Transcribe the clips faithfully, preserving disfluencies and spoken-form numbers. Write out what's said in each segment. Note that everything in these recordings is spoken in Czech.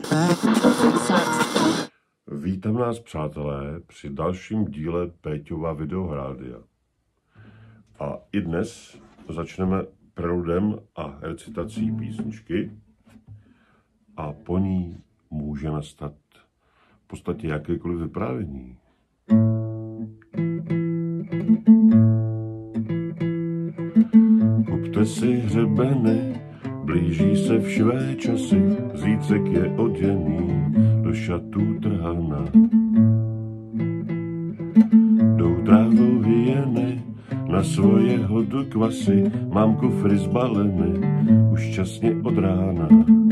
Vítám nás, přátelé, při dalším díle Péťova videohrádia. A i dnes začneme preludem a recitací písničky a po ní může nastat v podstatě jakékoliv vyprávění. Kupte si hřebeny, blíží se všivé časy, zítřek je oděný do šatů trhana. Jdou trávou hyeny na svoje hodu kvasy, mám kufry zbaleny už časně od rána.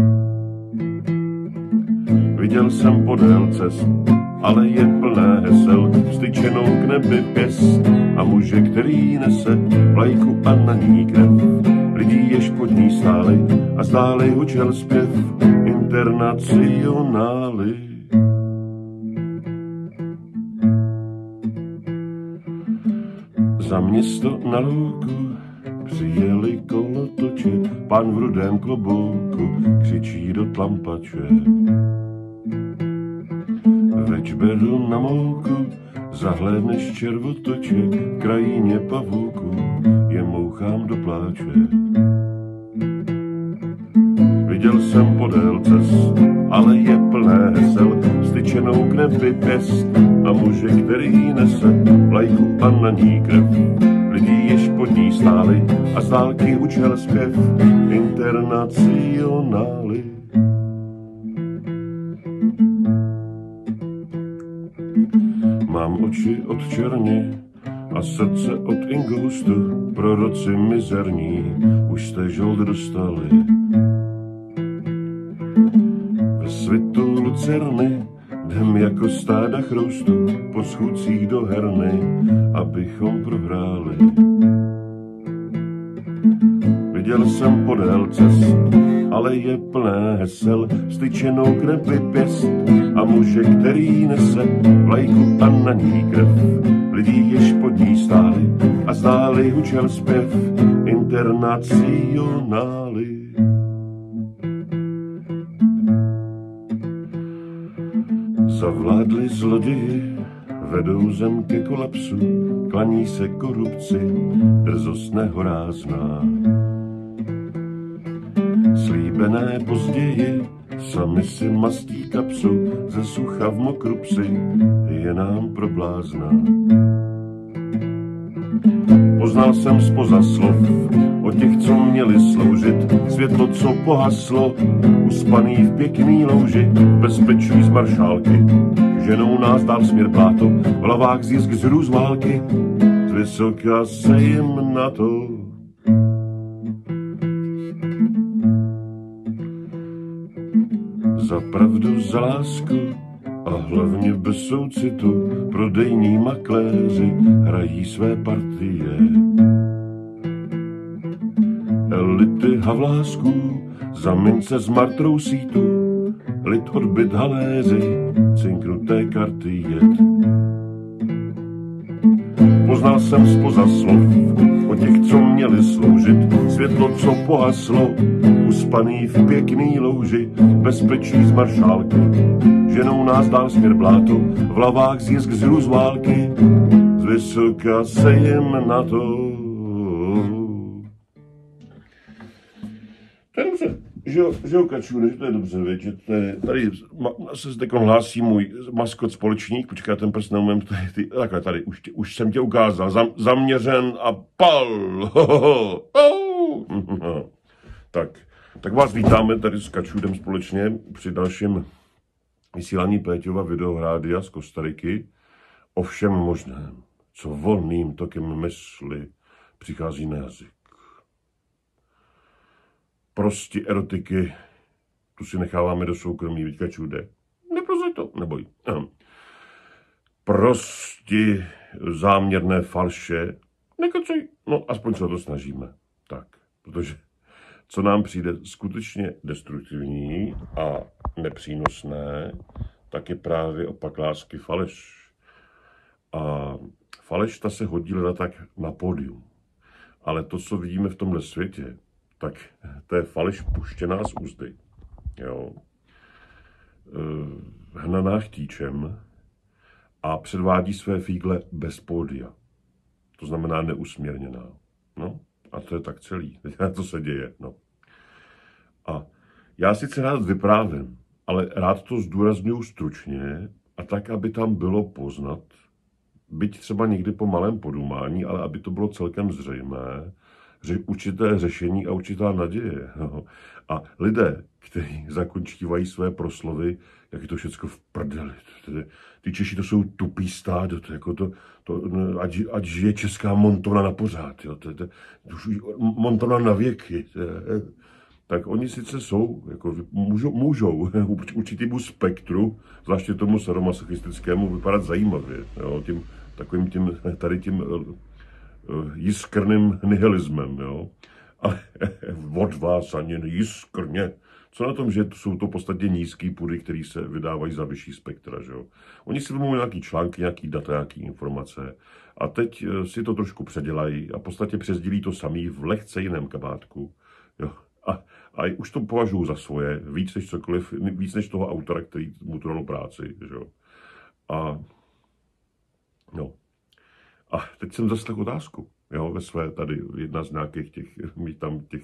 Viděl jsem podél cest, ale je plné hesel, styčenou k nebi pěst a muže, který nese vlajku a na ní krev. Lidí jež pod ní stáli a stále hučel zpěv internacionály. Za město na louku přijeli kolotoče, pán v rudém klobouku křičí do tlampače. Več beru na mouku, zahlédneš červotoče, v krajině pavouku je mouchám do pláče. Viděl jsem podél cest, ale je plné hesel, styčenou k nebi pěst a muže, který nese vlajku a na ní krev. Lidí jež pod ní stáli a z dálky učil zpěv internacionály. Mám oči od černě a srdce od ingoustu, proroci mizerní, už jste žold dostali. Ve svitu lucerny jdem jako stáda chroustu po schůdcích do herny, abychom prohráli. Viděl jsem podél cest, ale je plné hesel, styčenou k nebi pěst a muže, který nese vlajku a na ní krev. Lidí jež pod ní stáli a stáli hučel zpěv internacionály. Zavládli zloději, vedou zem ke kolapsu, klaní se korupci, drzost nehorázná. Slíbené později, sami si mastí kapsu, ze sucha v mokrupsi je nám pro blázna. Poznal jsem zpoza slov o těch, co měli sloužit, světlo, co pohaslo, uspaný v pěkný louži, bezpečí z maršálky, ženou nás dál směr pláto, v hlavách zisk z hrůz války, z vysoka se jim na to. Za pravdu, za lásku a hlavně bez soucitu prodejní makléři hrají své partie. Elity havlásků za mince z martrou sítu, lid odbyt haléři, cinknuté karty jet. Poznal jsem zpoza slov o těch, co měli sloužit, světlo, co pohaslo, uspaný v pěkný louži, bezpečí z maršálky, ženou nás dál směr bláto, v hlavách zisk z hrůz války, z vysoka se jim na to. To je dobře, že jo, že jo, Kačůne, že to je dobře, věď, že to je, tady se zde hlásí můj maskot společník, počkej, ten prst neumím, tady, ty, takhle, tady, už, už jsem tě ukázal, Zam, zaměřen a pal, ho, ho, ho, ho. Tak, tak vás vítáme tady s Kačůdem společně při dalším vysílání Péťova videohrádia z Kostariky o všem možném, co volným tokem mysli přichází na jazyk. Prostě erotiky, tu si necháváme do soukromí, víď, Kačůde. Neprozrať to, neboj. Prostě záměrné falše, nekacej, no aspoň se to snažíme. Tak, protože co nám přijde skutečně destruktivní a nepřínosné, tak je právě opak lásky faleš. A faleš ta se hodí leda tak na pódium. Ale to, co vidíme v tomhle světě, tak to je faleš puštěná z úzdy. Jo. hnaná chtíčem a předvádí své fígle bez pódia. To znamená neusměrněná. No, a to je tak celý. To se děje. No. A já sice rád vyprávím, ale rád to zdůraznuju stručně a tak, aby tam bylo poznat, byť třeba někdy po malém podumání, ale aby to bylo celkem zřejmé, že určité řešení a určitá naděje. No. A lidé, kteří zakončívají své proslovy, jak je to všecko v prdeli. Ty Češi to jsou tupý stádo, to jako to, to, ať, ať žije česká Montona na pořád, jo, to, to, to, Montona na věky. To, tak oni sice jsou, jako můžou, můžou určitýmu spektru, zvláště tomu sadomasochistickému, vypadat zajímavě, jo, tím takovým tím, tady tím uh, jiskrným nihilismem, jo. Ale od vás ani jiskrně. Co na tom, že jsou to v podstatě nízký půdy, které se vydávají za vyšší spektra, že jo. Oni si vezmou nějaký články, nějaký data, nějaký informace a teď si to trošku předělají a v podstatě přesdílí to samý v lehce jiném kabátku, jo. A, a už to považuji za svoje, víc než cokoliv, víc než toho autora, který mu to dalo práci, že jo. A no. A teď jsem zaslechl otázku, jo, ve své tady jedna z nějakých těch, mít tam těch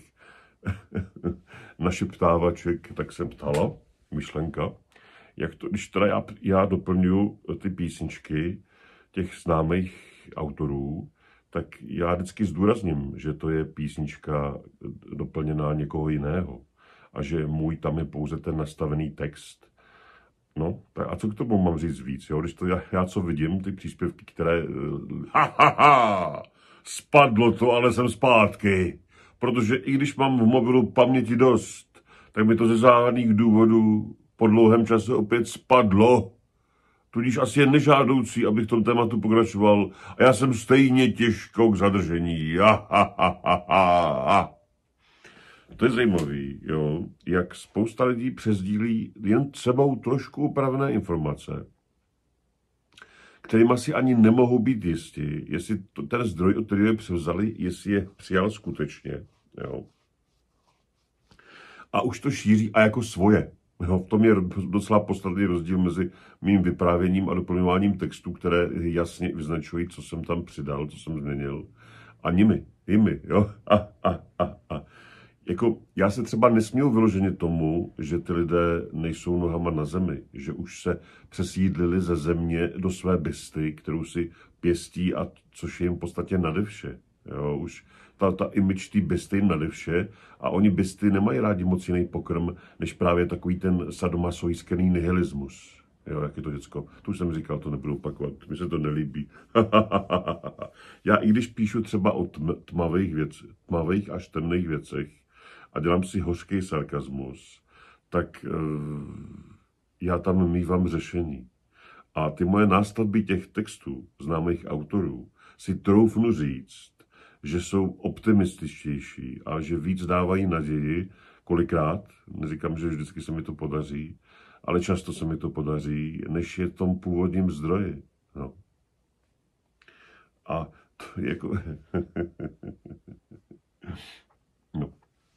našeptávaček, tak jsem ptala, myšlenka, jak to, když teda já, já doplňuji ty písničky těch známých autorů, tak já vždycky zdůrazním, že to je písnička doplněná někoho jiného a že můj tam je pouze ten nastavený text. No, tak a co k tomu mám říct víc, jo? Když to já, já co vidím, ty příspěvky, které ha, ha, ha, spadlo to, ale jsem zpátky. Protože i když mám v mobilu paměti dost, tak mi to ze záhadných důvodů po dlouhém čase opět spadlo. Tudíž asi je nežádoucí, abych v tom tématu pokračoval. A já jsem stejně těžko k zadržení. Ha, ha, ha, ha, ha. To je zajímavý, jo, jak spousta lidí přesdílí jen sebou trošku upravené informace, kterým asi ani nemohou být jistí, jestli to, ten zdroj, od kterého je převzali, jestli je přijal skutečně, jo. A už to šíří a jako svoje. Jo, v tom je docela podstatný rozdíl mezi mým vyprávěním a doplňováním textů, které jasně vyznačují, co jsem tam přidal, co jsem změnil, a nimi, jimi, jo. A, a, a, a. Jako, já se třeba nesměl vyloženě tomu, že ty lidé nejsou nohama na zemi, že už se přesídlili ze země do své bysty, kterou si pěstí, a což je jim v podstatě nade vše. Jo, už ta, ta image té bysty jim nade vše a oni bysty nemají rádi moc jiný pokrm, než právě takový ten sadomasochistský nihilismus. Jo, jak je to děcko. To už jsem říkal, to nebudu opakovat, mi se to nelíbí. Já i když píšu třeba o tmavých věcech, tmavých až temných věcech, a dělám si hořký sarkazmus, tak e, já tam mívám řešení. A ty moje nástavby těch textů známých autorů si troufnu říct, že jsou optimističtější a že víc dávají naději, kolikrát, neříkám, že vždycky se mi to podaří, ale často se mi to podaří, než je v tom původním zdroji. No. A to je jako... no.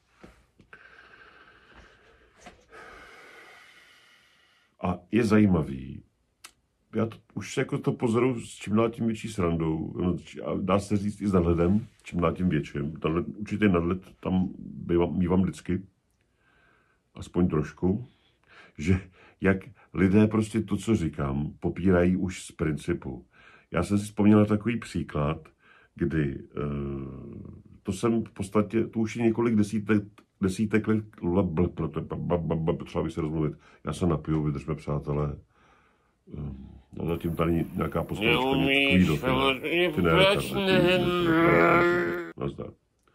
A je zajímavý, já to, už jako to pozoruju s čím dál tím větší srandou, no, dá se říct i s nadhledem, čím dál tím větším. Tenhle určitý nadhled tam bývám, mívám vždycky, aspoň trošku, že jak lidé prostě to, co říkám, popírají už z principu. Já jsem si vzpomněl na takový příklad, kdy uh, to jsem v podstatě, to už je několik desítek, desítek let, potřeba bych se rozmluvit. Já se napiju, vydržme, přátelé. No, zatím tady nějaká posluchačka mě do ty ne, nazdar.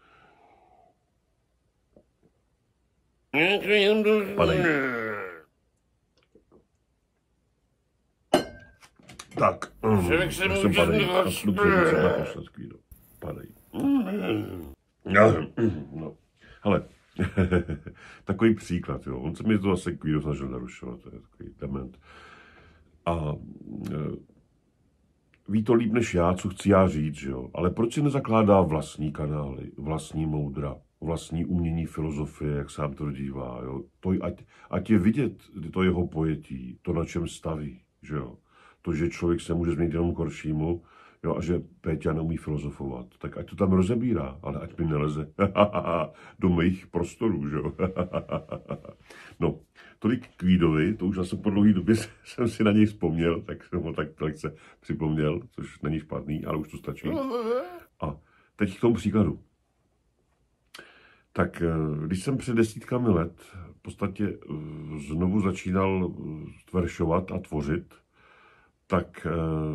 Padej. Tak. Člověk se jsem může padej. znivat. Padej. No, no. Hele, takový příklad, jo. On se mi to zase kvído snažil narušovat, to je takový dement. A e, ví to líp než já, co chci já říct, jo. Ale proč si nezakládá vlastní kanály, vlastní moudra, vlastní umění filozofie, jak se nám to dívá. Jo. To, ať, ať je vidět to jeho pojetí, to, na čem staví. Že jo. To, že člověk se může změnit jenom k horšímu, jo, a že Péťa neumí filozofovat, tak ať to tam rozebírá, ale ať mi neleze do mých prostorů. Že jo. No, tolik k Kvídovi, to už zase po dlouhé době jsem si na něj vzpomněl, tak jsem ho tak lehce připomněl, což není špatný, ale už to stačí. A teď k tomu příkladu. Tak když jsem před desítkami let v podstatě znovu začínal veršovat a tvořit, tak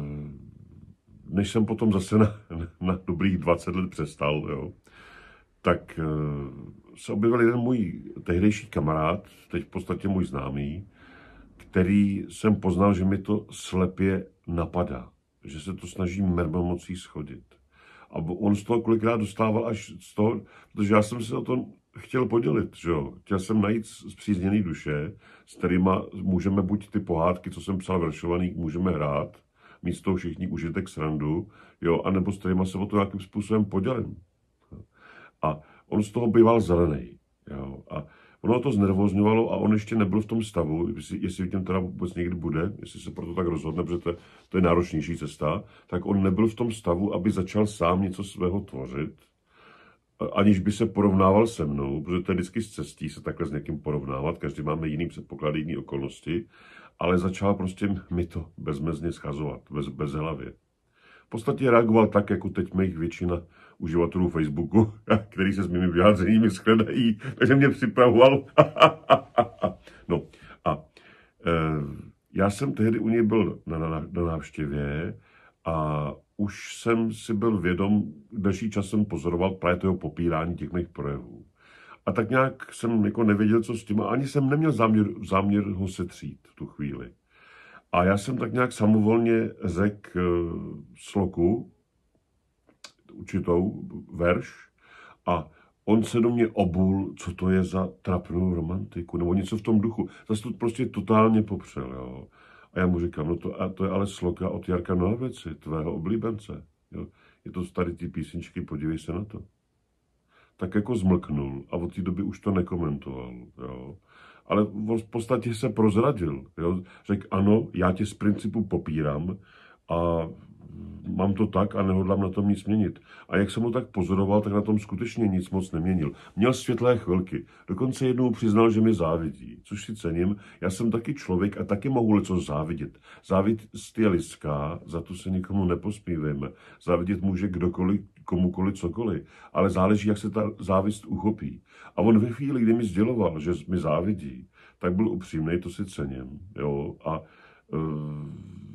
než jsem potom zase na, na dobrých dvacet let přestal, jo, tak se objevil jeden můj tehdejší kamarád, teď v podstatě můj známý, který jsem poznal, že mi to slepě napadá, že se to snaží mermomocí schodit. A on z toho kolikrát dostával až z toho, protože já jsem se o to chtěl podělit, že jo. Chtěl jsem najít zpřízněný duše, s kterýma můžeme buď ty pohádky, co jsem psal veršovaný, můžeme hrát, mít z toho všichni užitek srandu, jo, anebo s kterýma se o to nějakým způsobem podělím. A on z toho býval zelený, jo. A ono to znervozňovalo a on ještě nebyl v tom stavu, jestli, jestli v těm teda vůbec někdy bude, jestli se proto tak rozhodne, protože to, to je náročnější cesta, tak on nebyl v tom stavu, aby začal sám něco svého tvořit, aniž by se porovnával se mnou, protože to je vždycky z cestí se takhle s někým porovnávat, každý máme jiný předpoklady, jiný okolnosti, ale začal prostě mi to bezmezně schazovat, bez, bez hlavě. V podstatě reagoval tak, jako teď mých většina uživatelů Facebooku, který se s mými vyjádřeními shledají, takže mě připravoval. No a e, já jsem tehdy u něj byl na, na, na návštěvě a už jsem si byl vědom, další čas jsem pozoroval právě toho popírání těch mých projevů. A tak nějak jsem jako nevěděl, co s tím, a ani jsem neměl záměr, záměr ho setřít v tu chvíli. A já jsem tak nějak samovolně řekl sloku, určitou verš, a on se do mě obul, co to je za trapnou romantiku, nebo něco v tom duchu. Zase to prostě totálně popřel, jo. A já mu říkám, no to, a to je ale sloka od Jarka Nohavici, tvého oblíbence. Jo. Je to z tady ty písničky, podívej se na to. Tak jako zmlknul a od té doby už to nekomentoval, jo. Ale v podstatě se prozradil, jo. Řekl, ano, já tě z principu popírám a mám to tak a nehodlám na tom nic měnit. A jak jsem ho tak pozoroval, tak na tom skutečně nic moc neměnil. Měl světlé chvilky. Dokonce jednou přiznal, že mi závidí, což si cením. Já jsem taky člověk a taky mohu leco závidět. Závidět je lidská, za to se nikomu neposmívejme. Závidět může kdokoliv, komukoliv, cokoliv. Ale záleží, jak se ta závist uchopí. A on ve chvíli, kdy mi sděloval, že mi závidí, tak byl upřímnej, to si cením. Jo? A uh,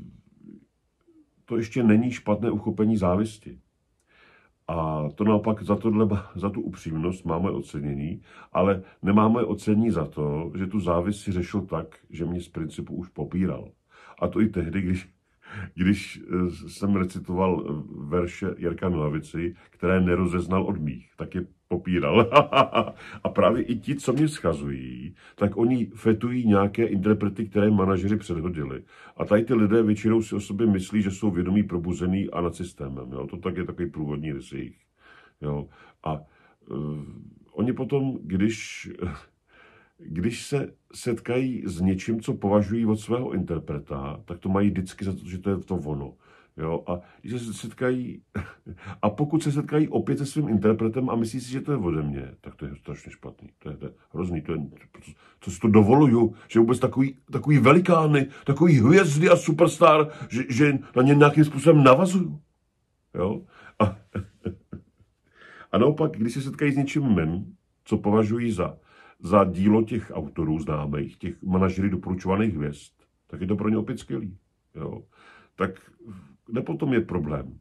to ještě není špatné uchopení závisti. A to naopak za, tohle, za tu upřímnost máme ocenění, ale nemáme ocenění za to, že tu závist si řešil tak, že mě z principu už popíral. A to i tehdy, když, když jsem recitoval verše Jarka Nohavici, které nerozeznal od mých, tak je popíral. A právě i ti, co mě schazují, tak oni fetují nějaké interprety, které manažeři předhodili. A tady ty lidé většinou si o sobě myslí, že jsou vědomí, probuzený a nad systémem. Jo? To tak je takový průvodní rys jejich. Jo? A uh, oni potom, když, když se setkají s něčím, co považují od svého interpreta, tak to mají vždycky za to, že to je to ono. Jo, a když se setkají, a pokud se setkají opět se svým interpretem a myslí si, že to je ode mě, tak to je strašně špatný. To je, to je hrozný. To je, co si to dovoluju, že vůbec takový, takový velikány, takový hvězdy a superstar, že, že na ně nějakým způsobem navazuju. Jo? A, a naopak, když se setkají s něčím men, co považují za, za dílo těch autorů známých, těch manažerů doporučovaných hvězd, tak je to pro ně opět skvělý. Jo? Tak kde potom je problém?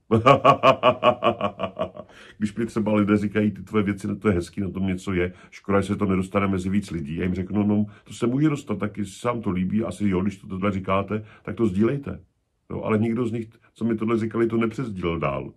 Když mi třeba lidé říkají, ty tvoje věci, to je hezký, na tom něco je, škoda, že se to nedostane mezi víc lidí. Já jim řeknu, no, to se může dostat, tak jestli se vám to líbí, asi jo, když to tohle říkáte, tak to sdílejte. Jo, ale nikdo z nich, co mi tohle říkali, to nepřesdílel dál.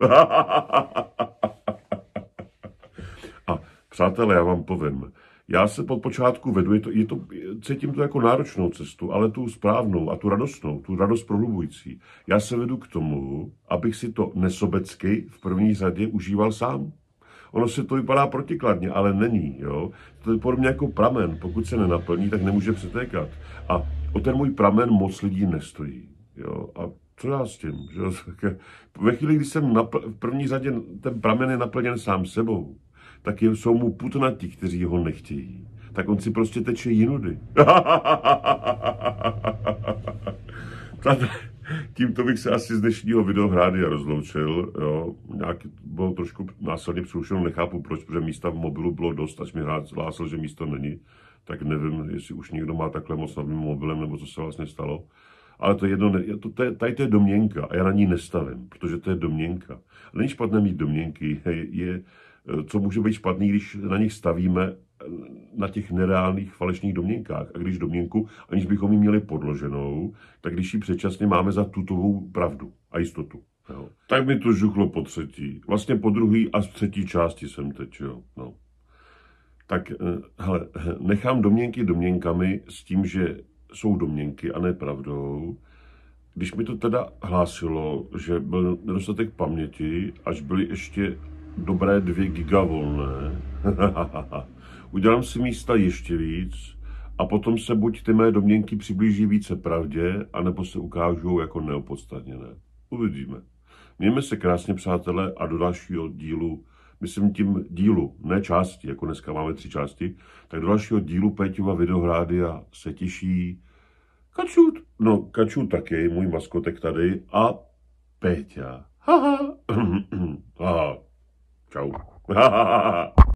A přátelé, já vám povím, já se pod počátku vedu, je to, je to, cítím to jako náročnou cestu, ale tu správnou a tu radostnou, tu radost prohlubující. Já se vedu k tomu, abych si to nesobecky v první řadě užíval sám. Ono se to vypadá protikladně, ale není, jo. To je podobně jako pramen, pokud se nenaplní, tak nemůže přetékat. A o ten můj pramen moc lidí nestojí, jo. A co já s tím, že jo? Ve chvíli, kdy jsem napl- v první řadě ten pramen je naplněn sám sebou, tak jsou mu putnatí, kteří ho nechtějí. Tak on si prostě teče jinudy. Tímto bych se asi z dnešního videohrádia rozloučil. Jo. Nějak bylo trošku násilně přerušeno, nechápu proč, protože místa v mobilu bylo dost, až mi hlásil, že místo není. Tak nevím, jestli už někdo má takhle moc nad mým mobilem, nebo co se vlastně stalo. Ale to jedno, to, to je, tady to je domněnka a já na ní nestavím, protože to je domněnka. Není špatné mít domněnky, je, je, co může být špatný, když na nich stavíme na těch nereálných falešných domněnkách. A když domněnku, aniž bychom ji měli podloženou, tak když ji předčasně máme za tutovou pravdu a jistotu. Jo. Tak mi to žuchlo po třetí. Vlastně po druhý a z třetí části jsem teď, jo. No. Tak hele, nechám domněnky domněnkami s tím, že jsou domněnky a ne pravdou. Když mi to teda hlásilo, že byl nedostatek paměti, až byly ještě dobré dvě giga volné, udělám si místa ještě víc a potom se buď ty mé domněnky přiblíží více pravdě, anebo se ukážou jako neopodstatněné. Uvidíme. Mějme se krásně, přátelé, a do dalšího dílu, myslím tím dílu, ne části, jako dneska máme tři části, tak do dalšího dílu Péťova videohrádia se těší Kačut, no Kačut taky, můj maskotek tady, a Péťa. Haha. Haha. Čau.